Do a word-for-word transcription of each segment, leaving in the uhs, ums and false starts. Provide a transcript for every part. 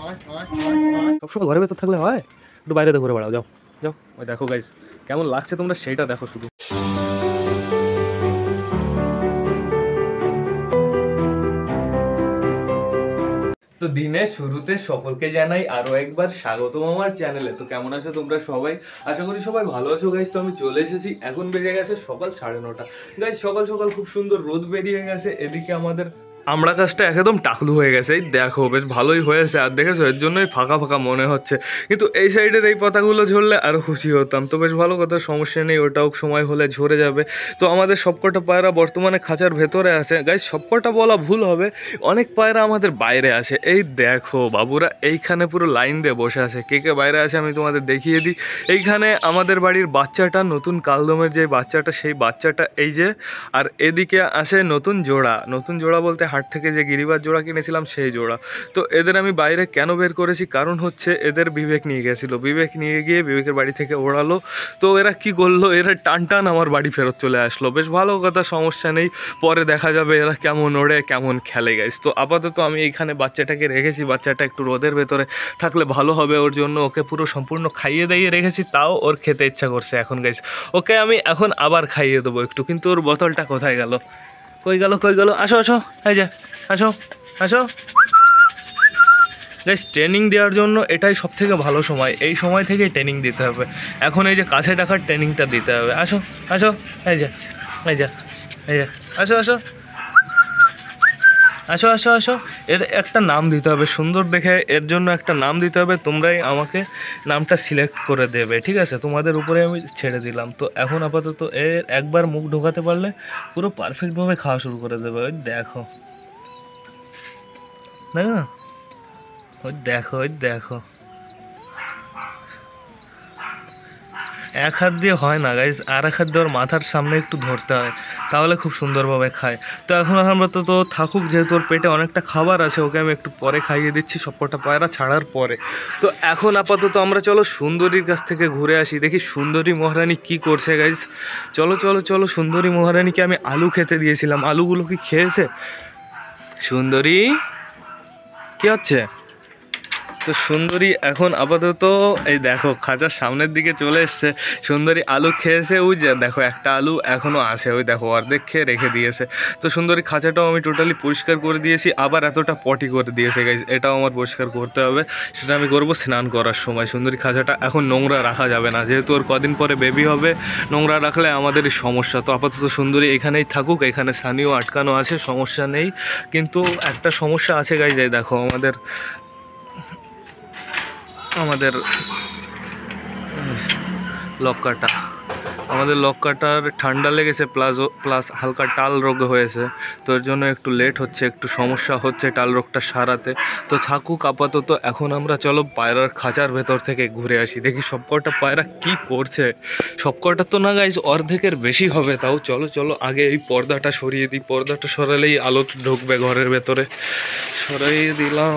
সবসময় ঘরের ভেতর থাকলে হয়, একটু বাইরে ঘুরে বেড়াও, যাও যাও। ওই দেখো গাইস কেমন লাগছে তোমরা সেইটা দেখো শুধু। তো দিনের শুরুতে সকলকে জানাই আরো একবার স্বাগতম আমার চ্যানেলে। তো কেমন আছো তোমরা সবাই? আশা করি সবাই ভালো আছো গাইস। তো আমি চলে এসেছি, এখন বেজে গেছে সকাল সাড়ে নটা গাইস। সকাল সকাল খুব সুন্দর রোদ বেরিয়ে গেছে। এদিকে আমাদের আমড়া গাছটা একদম টাকলু হয়ে গেছে, এই দেখো বেশ ভালোই হয়েছে। আর দেখেছো এর জন্যই ফাঁকা ফাঁকা মনে হচ্ছে, কিন্তু এই সাইডের এই পাতাগুলো ঝরলে আরও খুশি হতাম। তো বেশ ভালো কথা, সমস্যা নেই, ওটাও সময় হলে ঝরে যাবে। তো আমাদের সবকটা পায়রা বর্তমানে খাঁচার ভেতরে আছে গাইস। সবকটা বলা ভুল হবে, অনেক পায়রা আমাদের বাইরে আছে। এই দেখো বাবুরা এইখানে পুরো লাইন দিয়ে বসে আছে। কে কে বাইরে আছে আমি তোমাদের দেখিয়ে দিই। এইখানে আমাদের বাড়ির বাচ্চাটা, নতুন কালদমের যে বাচ্চাটা, সেই বাচ্চাটা এই যে। আর এদিকে আসে নতুন জোড়া, নতুন জোড়া বলতে হাট থেকে যে গিরিবাজ জোড়া কিনেছিলাম সেই জোড়া। তো এদের আমি বাইরে কেন বের করেছি, কারণ হচ্ছে এদের বিবেক নিয়ে গেছিলো, বিবেক নিয়ে গিয়ে বিবেকের বাড়ি থেকে ওড়ালো। তো এরা কি করলো, এরা টান টান আমার বাড়ি ফেরত চলে আসলো। বেশ ভালো কথা, সমস্যা নেই, পরে দেখা যাবে এরা কেমন ওড়ে কেমন খেলে গাইস। তো আপাতত আমি এইখানে বাচ্চাটাকে রেখেছি, বাচ্চাটা একটু রোদের ভেতরে থাকলে ভালো হবে ওর জন্য। ওকে পুরো সম্পূর্ণ খাইয়ে দাইয়ে রেখেছি, তাও ওর খেতে ইচ্ছা করছে এখন গাইস। ওকে আমি এখন আবার খাইয়ে দেবো একটু, কিন্তু ওর বোতলটা কোথায় গেল, কই গেল কই গেল? আসো আসো, এই যে আসো আসো গাইস। ট্রেনিং দেওয়ার জন্য এটাই সব থেকে ভালো সময়, এই সময় থেকেই ট্রেনিং দিতে হবে। এখন এই যে কাছে টাকার ট্রেনিংটা দিতে হবে। আসো আসো, এই যে এই যে এই যে আসো আসো আসো আসো আসো। এর একটা নাম দিতে হবে সুন্দর দেখে, এর জন্য একটা নাম দিতে হবে। তোমরাই আমাকে নামটা সিলেক্ট করে দেবে, ঠিক আছে? তোমাদের উপরে আমি ছেড়ে দিলাম। তো এখন আপাতত এর একবার মুখ ঢোকাতে পারলে পুরো পারফেক্টভাবে খাওয়া শুরু করে দেবে। ওই দেখো না, ওই দেখো ওই দেখো, এক হাত দিয়ে হয় না গাইজ, আর এক হাত দিয়ে ওর মাথার সামনে একটু ধরতে হয়, তাহলে খুব সুন্দরভাবে খায়। তো এখন আমরা তো তো থাকুক, যেহেতু ওর পেটে অনেকটা খাবার আছে, ওকে আমি একটু পরে খাইয়ে দিচ্ছি সবকটা পায়রা ছাড়ার পরে। তো এখন আপাতত আমরা চলো সুন্দরীর কাছ থেকে ঘুরে আসি, দেখি সুন্দরী মহারানী কি করছে গাইজ। চলো চলো চলো, সুন্দরী মহারানীকে আমি আলু খেতে দিয়েছিলাম, আলুগুলো কি খেয়েছে সুন্দরী? কি হচ্ছে? তো সুন্দরী এখন আপাতত এই দেখো খাঁচার সামনের দিকে চলে এসছে। সুন্দরী আলু খেয়েছে, ওই যে দেখো একটা আলু এখনও আছে, ওই দেখো অর্ধেক খেয়ে রেখে দিয়েছে। তো সুন্দরী খাঁচাটাও আমি টোটালি পরিষ্কার করে দিয়েছি, আবার এতটা পটি করে দিয়েছে গাইজ, এটাও আমার পরিষ্কার করতে হবে। সেটা আমি করবো স্নান করার সময়। সুন্দরী খাঁচাটা এখন নোংরা রাখা যাবে না, যেহেতু ওর কদিন পরে বেবি হবে, নোংরা রাখলে আমাদেরই সমস্যা। তো আপাতত সুন্দরী এখানেই থাকুক, এখানে সানিও আটকানো আছে, সমস্যা নেই। কিন্তু একটা সমস্যা আছে গাইজ, এই দেখো আমাদের আমাদের লক্কাটা আমাদের লক্কাটার ঠান্ডা লেগেছে, প্লাস প্লাস হালকা টাল রোগ হয়েছে। তো এর জন্য একটু লেট হচ্ছে, একটু সমস্যা হচ্ছে টাল রোগটা সারাতে। তো থাকুক আপাতত, এখন আমরা চলো পায়রার খাঁচার ভেতর থেকে ঘুরে আসি, দেখি সবকটা পায়রা কি করছে। সবকটা তো না গাইজ, অর্ধেকের বেশি হবে। তাও চলো চলো আগে এই পর্দাটা সরিয়ে দিই, পর্দাটা সরালেই আলো ঢুকবে ঘরের ভেতরে। সরিয়ে দিলাম,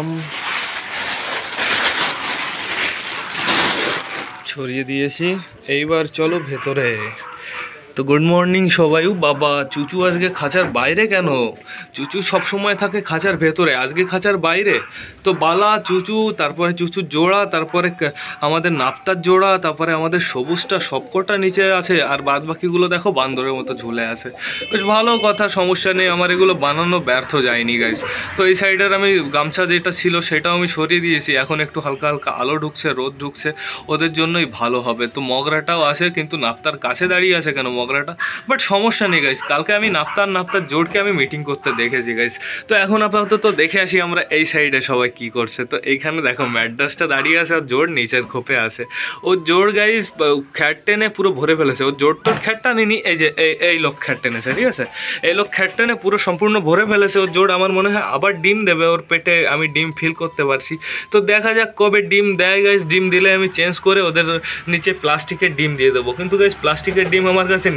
ছড়িয়ে দিয়েছি, এইবার চলো ভেতরে। তো গুড মর্নিং সবাই। বাবা চুচু আজকে খাঁচার বাইরে কেন? চুচু সব সময় থাকে খাঁচার ভেতরে, আজকে খাঁচার বাইরে। তো বালা চুচু, তারপরে চুচুর জোড়া, তারপরে আমাদের নাপ্তার জোড়া, তারপরে আমাদের সবুজটা সবকটা নিচে আছে, আর বাদ বাকিগুলো দেখো বান্দরের মতো ঝুলে আছে। বেশ ভালো কথা, সমস্যা নেই, আমার এগুলো বানানো ব্যর্থ যায়নি গাইস। তো এই সাইডের আমি গামছা যেটা ছিল সেটাও আমি সরিয়ে দিয়েছি, এখন একটু হালকা হালকা আলো ঢুকছে, রোদ ঢুকছে, ওদের জন্যই ভালো হবে। তো মগরাটাও আছে, কিন্তু নাপ্তার কাছে দাঁড়িয়ে আছে কেন মগরাটা? বাট সমস্যা নেই গাইস, কালকে আমি নাপ্তার নাপ্তার জোড়কে আমি মিটিং করতে দেখেছি গাইস। তো এখন আপাতত দেখে আসি আমরা এই সাইডে সবাই কি করছে। তো এইখানে দেখো ম্যাড্রাসটা দাঁড়িয়ে আছে, আর জোড় নিচের খোপে আছে। ও জোড় গাইস খ্যাট টেনে পুরো ভরে ফেলেছে, ও জোড় তোর খ্যাট টানিনি, এই যে এই এই লোক খ্যাট টেনেছে, ঠিক আছে? এই লোক খ্যাট টেনে পুরো সম্পূর্ণ ভরে ফেলেছে। ওর জোড় আমার মনে হয় আবার ডিম দেবে, ওর পেটে আমি ডিম ফিল করতে পারছি। তো দেখা যাক কবে ডিম দেয় গাইস। ডিম দিলে আমি চেঞ্জ করে ওদের নিচে প্লাস্টিকের ডিম দিয়ে দেবো, কিন্তু গাইস প্লাস্টিকের ডিম আমার কাছে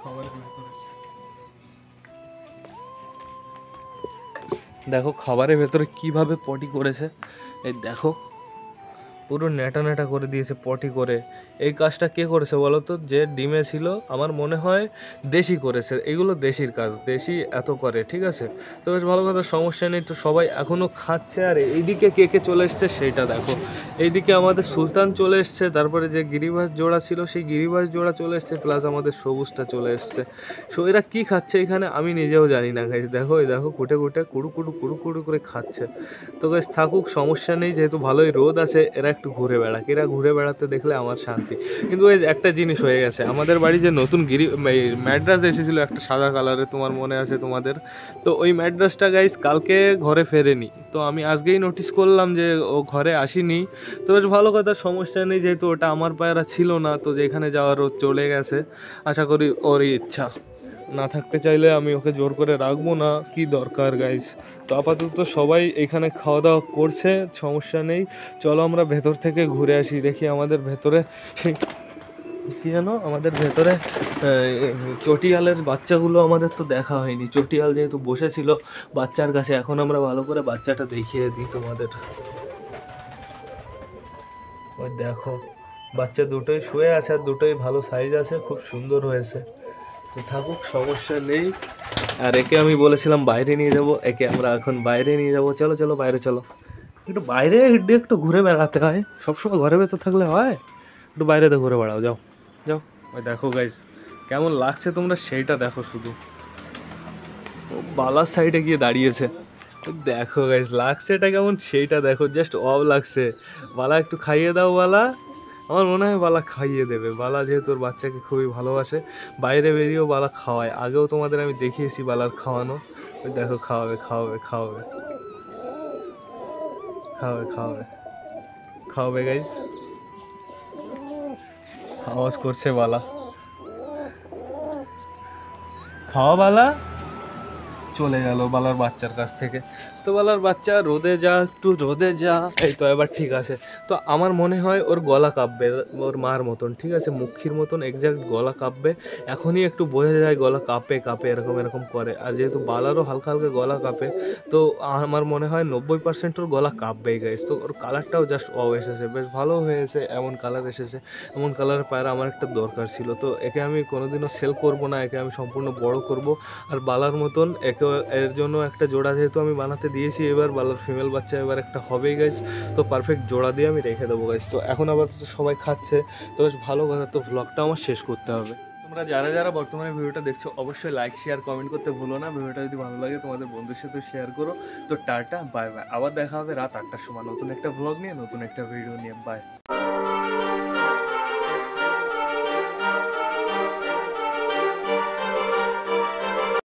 খাবারের ভেতরে দেখো, খাবারের ভেতরে কিভাবে পটি করেছে। এই দেখো, পুরো নেটা নেটা করে দিয়েছে পটি করে। এই কাজটা কে করেছে বলো তো? যে ডিমে ছিল, আমার মনে হয় দেশি করেছে। এগুলো দেশির কাজ, দেশি এত করে, ঠিক আছে। তো বেশ ভালো কথা, সমস্যা নেই। তো সবাই এখনও খাচ্ছে। আর এইদিকে কে কে চলে এসছে সেইটা দেখো। এইদিকে আমাদের সুলতান চলে এসছে, তারপরে যে গিরিবাস জোড়া ছিল সেই গিরিবাস জোড়া চলে এসছে, প্লাস আমাদের সবুজটা চলে এসছে। সো এরা কী খাচ্ছে এখানে আমি নিজেও জানি না গাইস। দেখো এই দেখো, কুটে কুটে কুড়ু কুড়ু কুড়ু কুড়ু করে খাচ্ছে। তো গাইস থাকুক, সমস্যা নেই, যেহেতু ভালোই রোদ আছে। এরা একটু ঘুরে বেড়াক, এরা ঘুরে বেড়াতে দেখলে আমার শান্তি। কিন্তু এই একটা জিনিস হয়ে গেছে, আমাদের বাড়ি যে নতুন গিরি ম্যাড্রাস এসেছিলো একটা সাদা কালারে, তোমার মনে আছে তোমাদের? তো ওই ম্যাড্রাসটা গাইস কালকে ঘরে ফেরেনি। তো আমি আজকেই নোটিস করলাম যে ও ঘরে আসেনি। তো বেশ ভালো কথা, সমস্যা নেই, যেহেতু ওটা আমার পায়রা ছিল না। তো যেখানে যাওয়ার ও চলে গেছে, আশা করি ওরই ইচ্ছা। না থাকতে চাইলে আমি ওকে জোর করে রাখবো না, কি দরকার গাইস। তো আপাতত সবাই এখানে খাওয়া দাওয়া করছে, সমস্যা নেই। চলো আমরা ভেতর থেকে ঘুরে আসি, দেখি আমাদের ভেতরে কি জানো, আমাদের ভেতরে চটিয়ালের বাচ্চাগুলো আমাদের তো দেখা হয়নি। চটিয়াল যেহেতু বসেছিল বাচ্চার কাছে, এখন আমরা ভালো করে বাচ্চাটা দেখিয়ে দিই তোমাদের। ওই দেখো, বাচ্চা দুটোই শুয়ে আছে, আর দুটোই ভালো সাইজ আছে, খুব সুন্দর হয়েছে। তো থাকুক, সমস্যা নেই। আর একে আমি বলেছিলাম বাইরে নিয়ে যাব, একে আমরা এখন বাইরে নিয়ে যাব। চলো চলো বাইরে চলো, একটু বাইরে একটু ঘুরে বেড়াতে হয়, সবসময় ঘরে ভেতর থাকলে হয়। একটু বাইরেতে ঘুরে বেড়াও, যাও যাও। ওই দেখো গাইস, কেমন লাগছে তোমরা সেইটা দেখো শুধু। ও বালার সাইডে গিয়ে দাঁড়িয়েছে, দেখো গাইস লাগছে এটা কেমন সেইটা দেখো, জাস্ট অব লাগছে। বালা একটু খাইয়ে দাও বালা। আমার মনে হয় বালা খাইয়ে দেবে। বালা যেহেতু ওর বাচ্চাকে খুবই ভালোবাসে, বাইরে বেরিয়েও বালা খাওয়ায়। আগেও তোমাদের আমি দেখিয়েছি বালার খাওয়ানো। ওই দেখো, খাওয়াবে খাওয়াবে খাওয়াবে খাওয়াবে খাওয়াবে খাওয়াবে গাইস। আওয়াজ করছে বালা, খাওয়া বালা। চলে গেল বালার বাচ্চার কাছ থেকে। তো বালার বাচ্চা রোদে যা, একটু রোদে যা। এই তো এবার ঠিক আছে। তো আমার মনে হয় ওর গলা কাঁপবে, ওর মার মতন, ঠিক আছে, মুখির মতন এক্স্যাক্ট গলা কাঁপবে। এখনই একটু বোঝা যায় গলা কাঁপে কাঁপে এরকম এরকম করে। আর যেহেতু বালারও হালকা হালকা গলা কাঁপে, তো আমার মনে হয় নব্বই পার্সেন্ট ওর গলা কাঁপবেই গাইস। তো ওর কালারটাও জাস্ট অ এসেছে, বেশ ভালো হয়েছে, এমন কালার এসেছে। এমন কালারের পায়রা আমার একটা দরকার ছিল। তো একে আমি কোনোদিনও সেল করব না, একে আমি সম্পূর্ণ বড় করব। আর বালার মতন একে, এর জন্য একটা জোড়া যেহেতু আমি বানাতে দিয়েছি, এবার বালার ফিমেল বাচ্চা এবার একটা হবেই গাইস। তো পারফেক্ট জোড়া দিয়ে আমি রেখে দেবো গাইস। তো এখন আবার সবাই খাচ্ছে, তো বেশ ভালো কথা। তো ভ্লগটা আমার শেষ করতে হবে। তোমরা যারা যারা বর্তমানে ভিডিওটা দেখছো অবশ্যই লাইক শেয়ার কমেন্ট করতে ভুলো না। ভিডিওটা যদি ভালো লাগে তোমাদের বন্ধুর সাথে শেয়ার করো। তো টাটা, বাই বাই। আবার দেখা হবে রাত আটটার সময় নতুন একটা ভ্লগ নিয়ে, নতুন একটা ভিডিও নিয়ে। বাই।